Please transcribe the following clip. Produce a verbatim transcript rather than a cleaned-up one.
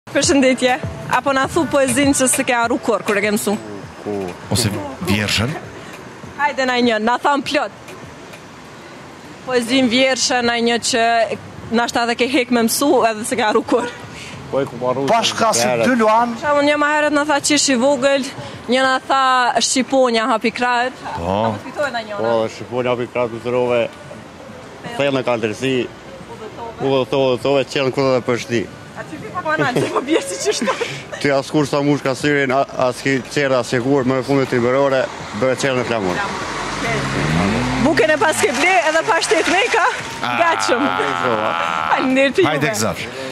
Përshëndetje. Apo na thu poezinë që s'e ke arru kur, kur e ke mësu? Ose vjershën? Hajde na një, na tham plot. Poezinë vjershë, na një që nashta edhe ke hek me mësu edhe s'e ke arru kur. Bashka si dy luan. Shamu një ma heret na tha qish i vogël, një na tha Shqiponja hapi krajt. Po. Apo t'fitoj na njona. Po, Shqiponja hapi krajt të zërove, thellë në kaltërsi, u dhe thove, thove, qelën këtë dhe përshdi. A ty pi pak manalë, se po bjerë si që shtu. Ty as kur sa mush ka syrin, as ki qerë as sigur, më e fundit të liberore, bërë qelën në flamur. Buken e pas ke ble edhe pa shtet meka, gatshëm. Ah, Faleminderit juve. Hajde gëzash.